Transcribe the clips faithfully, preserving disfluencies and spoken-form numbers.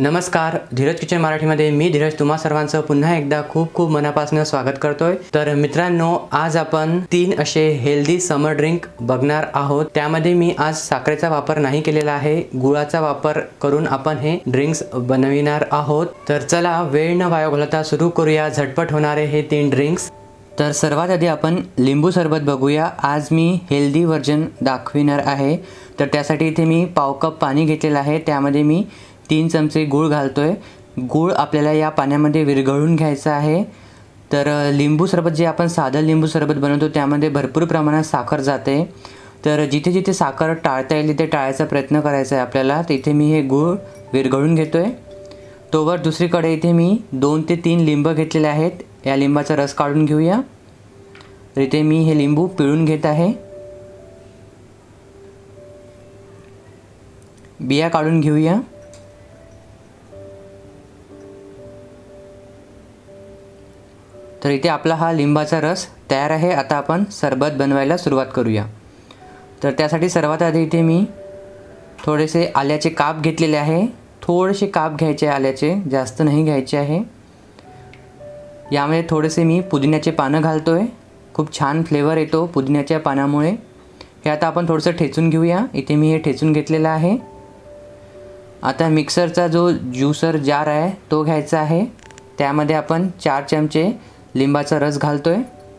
नमस्कार, धीरज किचन मराठीमध्ये मी धीरज तुम्हा सर्वांचं पुन्हा एकदा खूप खूप मनापासून स्वागत करतोय। तर मित्रांनो, आज आपण तीन असे हेल्दी समर ड्रिंक बघणार आहोत। त्यामध्ये मी आज साखरेचा वापर नाही केलेला आहे, गुळाचा वापर करून आपण हे ड्रिंक्स बनविणार आहोत। तर चला वेळ न वाया घालवता सुरू करूया झटपट होणारे हे तीन ड्रिंक्स। तर सर्वात आधी आपण लिंबू सरबत बघूया। आज मी हेल्दी वर्जन दाखविणार आहे। तर त्यासाठी इथे मी पाव कप पाणी घेतलेलं आहे, त्यामध्ये मी तीन चमचे गूळ घालतोय। गूळ आपल्याला या पाण्यामध्ये विरघळून घ्यायचा आहे। तर लिंबू सरबत जे आपण साधं लिंबू सरबत बनवतो त्यामध्ये भरपूर प्रमाणात साखर जाते, तर जिथे जिथे साखर टाळता येईल तिथे टाळायचा प्रयत्न करायचा आहे आपल्याला। तर इथे मी हे गूळ विरघळून घेतोय। तोवर दुसरीकडे इथे मी दोन ते तीन लिंब घेतलेले आहेत, या लिंबाचा रस काढून घेऊया। तर इथे मी हे लिंबू पिळून घेत आहे, बिया काढून घेऊया। तर इथे आपला हा लिंबाचा रस तयार आहे। आता आपण सरबत बनवायला सुरुवात करूया। तर त्यासाठी सर्वात आधी इथे मी थोडेसे आल्याचे काप घेतलेले आहे। थोडेसे काप घ्यायचे आल्याचे, जास्त नाही घ्यायचे आहे। यामध्ये थोडेसे मी पुदिन्याचे पानं घालतोय, खूप छान फ्लेवर येतो पुदिन्याच्या पानामुळे। हे आता आपण थोडंसं ठेचून घेऊया। इथे मी हे ठेचून घेतलेलं आहे। आता मिक्सरचा जो ज्यूसर जार आहे तो घ्यायचा आहे, त्यामध्ये आपण चार चमचे लिंबाचा रस घालतोय।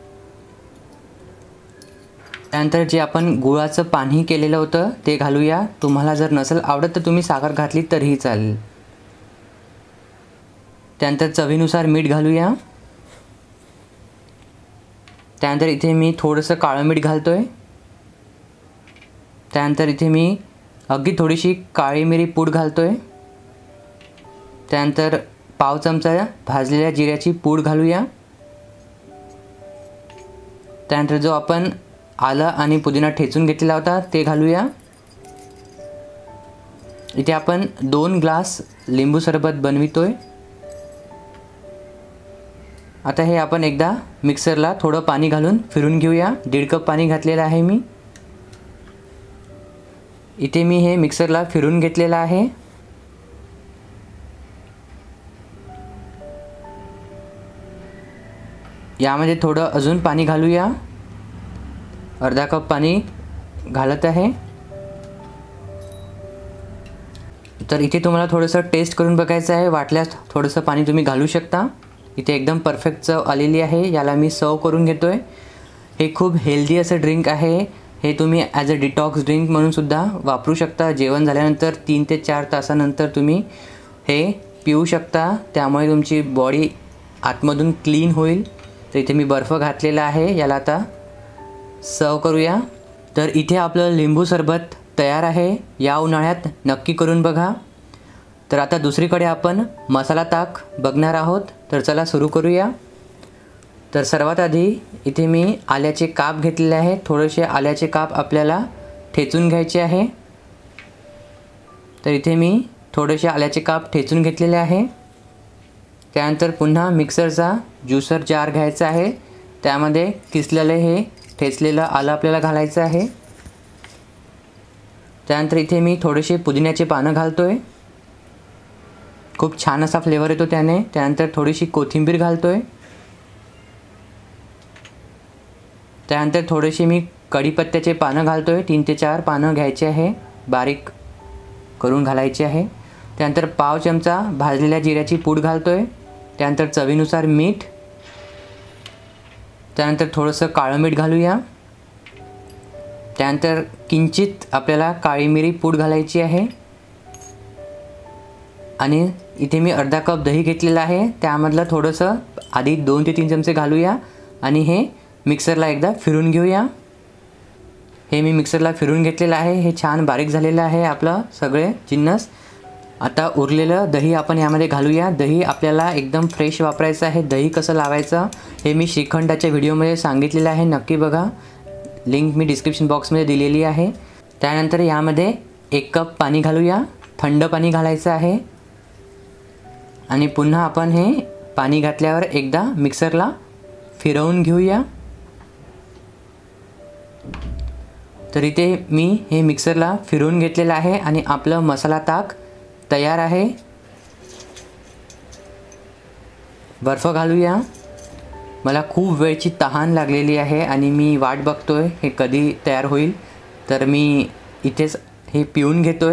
त्यानंतर जे आपण गुळाचं पाणी केलेलं होतं ते घालूया। तुम्हाला जर नसेल आवडत तर तुम्ही साखर घातली तरीही चालेल। त्यानंतर चवीनुसार मीठ घालूया। त्यानंतर इथे मी थोडंसं काळं मीठ घालतोय। त्यानंतर इथे मी अगदी थोडीशी काळी मिरी पूड घालतोय। त्यानंतर पाव चमचा भाजलेल्या जिऱ्याची पूड घालूया। त्यानंतर जो आपण आलं आणि पुदिना ठेचून घेतलेला होता ते घालूया। इथे आपण दोन ग्लास लिंबू सरबत बनवितोय। आता हे आपण एकदा मिक्सरला थोडं पाणी घालून फिरून घेऊया। दीड कप पाणी घातलेलं आहे मी। इथे मी हे मिक्सरला फिरून घेतलेलं आहे। यामध्ये थोडं अजून पाणी घालूया, अर्धा कप पाणी घालत आहे। तर इथे तुम्हाला थोडंसं टेस्ट करून बघायचं आहे, वाटल्यास थोडंसं पाणी तुम्ही घालू शकता। इथे एकदम परफेक्ट चव आलेली आहे। याला मी सर्व करून घेतोय। हे खूप हेल्दी असं ड्रिंक आहे। हे तुम्ही ॲज अ डिटॉक्स ड्रिंक म्हणून सुद्धा वापरू शकता। जेवण झाल्यानंतर तीन ते चार तासानंतर तुम्ही हे पिऊ शकता, त्यामुळे तुमची बॉडी आतमधून क्लीन होईल। तर इथे मी बर्फ घातलेला आहे, याला आता सर्व करूया। तर इथे आपलं लिंबू सरबत तयार आहे। या उन्हाळ्यात नक्की करून बघा। तर आता दुसरीकडे आपण मसाला ताक बघणार आहोत। तर चला सुरू करूया। तर सर्वात आधी इथे मी आल्याचे काप घेतलेले आहे। थोडेसे आल्याचे काप आपल्याला ठेचून घ्यायचे आहे। तर इथे मी थोडेसे आल्याचे काप ठेचून घेतलेले आहे। त्यानंतर पुन्हा मिक्सरचा ज्यूसर जार घ्यायचा आहे, त्यामध्ये किसलेले हे ठेचलेलं आलं आपल्याला घालायचं आहे। त्यानंतर इथे मी थोडेसे पुदिन्याचे पानं घालतोय, खूप छान असा फ्लेवर येतो त्याने। त्यानंतर थोडीशी कोथिंबीर घालतोय। त्यानंतर थोडेसे मी कढीपत्त्याचे पानं घालतोय, तीन ते चार पानं घ्यायचे आहे, बारीक करून घालायचे आहे। त्यानंतर पाव चमचा भाजलेल्या जिऱ्याची पूड घालतोय। त्यानंतर चवीनुसार मीठ। त्यानंतर थोडंसं काळं मीठ घालूया। त्यानंतर किंचित आपल्याला काळी मिरी पूड घालायची आहे। आणि इथे मी अर्धा कप दही घेतलेला आहे, त्यामधलं थोडंसं आधी दोन ते तीन चमचे घालूया आणि हे मिक्सरला एकदा फिरून घेऊया। हे मी मिक्सरला फिरून घेतलेलं आहे। हे छान बारीक झालेलं आहे आपलं सगळे जिन्नस। आता उरलेलं दही आपण यामध्ये घालूया। दही आपल्याला एकदम फ्रेश वापरायचं आहे। दही कसं लावायचं हे मी श्रीखंडाच्या व्हिडिओमध्ये सांगितलेलं आहे, नक्की बघा। लिंक मी डिस्क्रिप्शन बॉक्समध्ये दिलेली आहे। त्यानंतर यामध्ये एक कप पाणी घालूया, थंड पाणी घालायचं आहे। आणि पुन्हा आपण हे पाणी घातल्यावर एकदा मिक्सरला फिरवून घेऊया। तर इथे मी हे मिक्सरला फिरवून घेतलेलं आहे आणि आपलं मसाला ताक तयार आहे। बर्फ घालूया। मला खूप वेळची तहान लागलेली आहे आणि मी वाट बघतोय हे कधी तयार होईल, तर मी इथेच हे पिऊन घेतोय।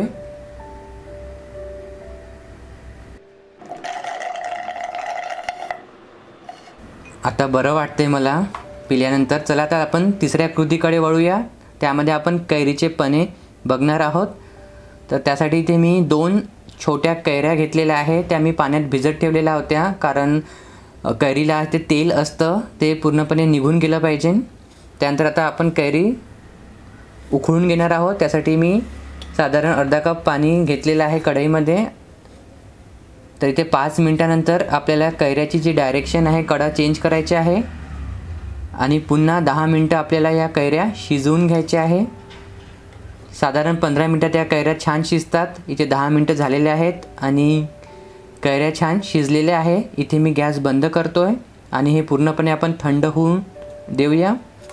आता बरं वाटतंय मला पिल्यानंतर। चला आता आपण तिसऱ्या कृतीकडे वळूया। त्यामध्ये आपण कैरीचे पन्हे बघणार आहोत। तर त्यासाठी इथे मी दोन छोट्या कैऱ्या घेतलेल्या आहेत, त्या मी पाण्यात भिजत ठेवलेल्या होत्या, कारण कैरीला ते तेल असतं ते पूर्णपणे निघून गेलं पाहिजे। त्यानंतर आता आपण कैरी उकळून घेणार आहोत। त्यासाठी मी साधारण अर्धा कप पाणी घेतलेलं आहे कढईमध्ये। तर इथे पाच मिनिटानंतर आपल्याला कैऱ्याची जी डायरेक्शन आहे कडा चेंज करायची आहे आणि पुन्हा दहा मिनटं आपल्याला या कैऱ्या शिजवून घ्यायच्या आहे। साधारण पंधरा मिनटात या कैऱ्या छान शिजतात। इथे दहा मिनटं झालेले आहेत आणि कैऱ्या छान शिजलेल्या आहे। इथे मी गॅस बंद करतोय आणि हे पूर्णपणे आपण थंड होऊन देऊया।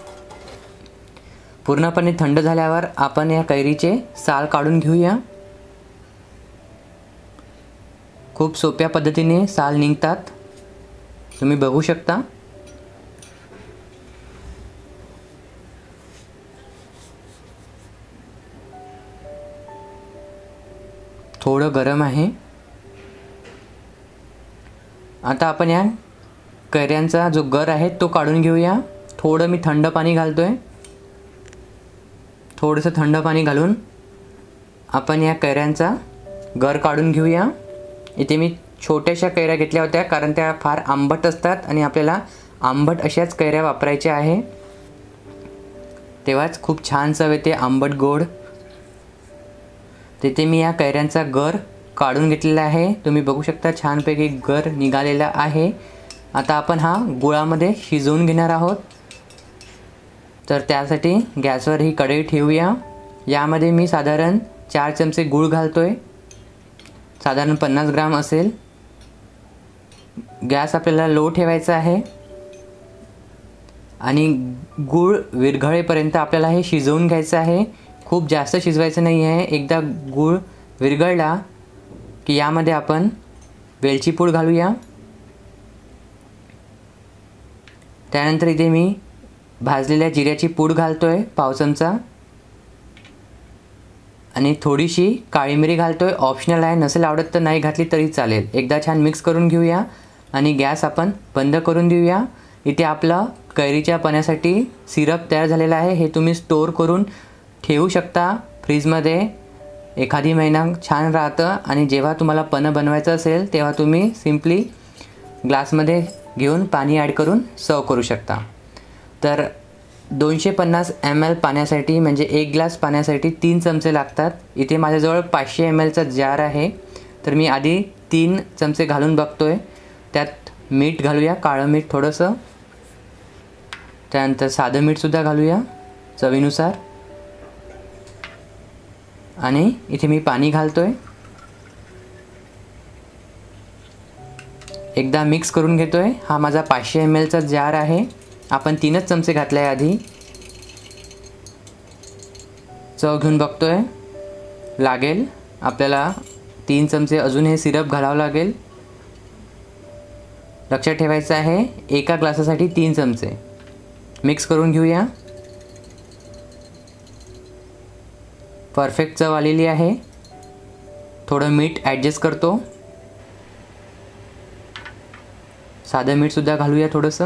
पूर्णपणे थंड झाल्यावर आपण या कैरीचे साल काढून घेऊया। खूप सोप्या पद्धतीने साल निघतात, तुम्ही बघू शकता। थोडं गरम आहे। आता आपण या कैऱ्यांचा जो गर आहे तो काढून घेऊया। थोडं मी थंड पाणी घालतोय। थोडंसं थंड पाणी घालून आपण या कैऱ्यांचा गर काढून घेऊया। इथे मी छोट्याशा कैऱ्या घेतल्या होत्या, कारण त्या फार आंबट असतात आणि आपल्याला आंबट अशाच कैऱ्या वापरायच्या आहे, तेव्हाच खूप छान चव येते आंबट गोड। तिथे मी या कैऱ्यांचा गर काढून घेतलेला आहे, तुम्ही बघू शकता छानपैकी गर निघालेला आहे। आता आपण हा गुळामध्ये शिजवून घेणार आहोत। तर त्यासाठी गॅसवर ही कढई ठेवूया। यामध्ये मी साधारण चार चमचे गूळ घालतोय, साधारण पन्नास ग्राम असेल। गॅस आपल्याला लो ठेवायचा आहे आणि गूळ विरघळेपर्यंत आपल्याला हे शिजवून घ्यायचं आहे। खूप जास्त शिजवायचं नाही आहे। एकदा गूळ विरघळला की यामध्ये आपण वेलची पूड घालूया। त्यानंतर इथे मी भाजलेल्या जिऱ्याची पूड घालतोय पाव चमचा आणि थोडीशी काळी मिरी घालतोय, ऑप्शनल आहे, नसेल आवडत तर नाही घातली तरी चालेल। एकदा छान मिक्स करून घेऊया आणि गॅस आपण बंद करून देऊया। इथे आपला कैरीच्या पन्ह्यासाठी सिरप तयार झालेला आहे। हे तुम्ही स्टोर करून ठेवू शकता फ्रीजमध्ये, एखादी महिना छान राहतं आणि जेव्हा तुम्हाला पन्हं बनवायचं असेल तेव्हा तुम्ही सिम्पली ग्लासमध्ये घेऊन पाणी ॲड करून सर्व करू शकता। तर दोनशे पन्नास एम एल पाण्यासाठी म्हणजे एक ग्लास पाण्यासाठी तीन चमचे लागतात। इथे माझ्याजवळ पाचशे एम एलचा जार आहे, तर मी आधी तीन चमचे घालून बघतोय। त्यात मीठ घालूया, काळं मीठ थोडंसं, त्यानंतर साधं मीठसुद्धा घालूया चवीनुसार आणि इथे मी पाणी घालतोय। एकदा मिक्स करून घेतोय। हा माझा पाचशे एम एलचा जार आहे, आपण तीनच चमचे घातले आहे आधी। चव घेऊन बघतोय, लागेल आपल्याला तीन चमचे अजून हे सिरप घालावं लागेल। लक्षात ठेवायचं आहे एका ग्लासासाठी तीन चमचे। मिक्स करून घेऊया। परफेक्ट चव आलेली आहे। थोडं मीठ ॲडजस्ट करतो, साधं मीठसुद्धा घालूया थोडंसं।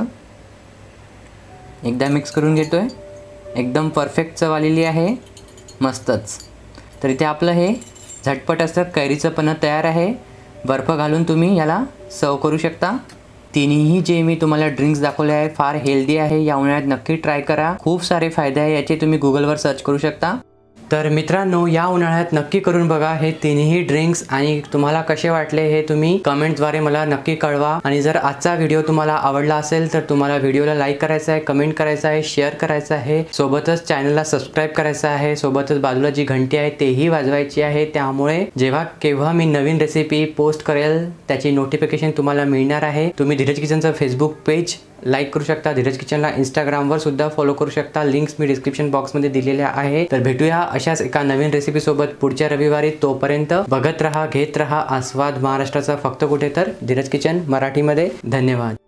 एकदा मिक्स करून घेतोय, एकदम परफेक्ट चव आलेली आहे, मस्तच। तर इथे आपलं हे झटपट असं कैरीचं पन्हं तयार आहे। बर्फ घालून तुम्ही याला सर्व करू शकता। तिन्ही जे मी तुम्हाला ड्रिंक्स दाखवले आहे फार हेल्दी आहे, या उन्हाळ्यात नक्की ट्राय करा, खूप सारे फायदे आहे याचे, तुम्ही गुगलवर सर्च करू शकता। तर मित्रांनो, या उन्हाळ्यात नक्की करून बघा हे तिन्ही ड्रिंक्स आणि तुम्हाला कसे वाटले हे तुम्ही कमेंटद्वारे मला नक्की कळवा। आणि जर आजचा व्हिडिओ तुम्हाला आवडला असेल तर तुम्हाला व्हिडिओला लाईक करायचा आहे, कमेंट करायचा आहे, शेअर करायचं आहे, सोबतच चॅनलला सबस्क्राईब करायचं आहे, सोबतच बाजूला जी घंटी आहे तेही वाजवायची आहे। त्यामुळे जेव्हा केव्हा मी नवीन रेसिपी पोस्ट करेल त्याची नोटिफिकेशन तुम्हाला मिळणार आहे। तुम्ही धीरज किचनचं फेसबुक पेज लाईक करू शकता। धीरज किचनला इंस्टाग्रामवर सुद्धा फॉलो करू शकता, लिंक्स मी डिस्क्रिप्शन बॉक्समध्ये दिलेल्या आहे। तर भेटूया अशाच एका नवीन रेसिपी सोबत पुढच्या रविवारी। तोपर्यंत बघत रहा, घेत रहा आस्वाद महाराष्ट्राचा, फक्त कुठे तर धीरज किचन मराठीमध्ये। धन्यवाद।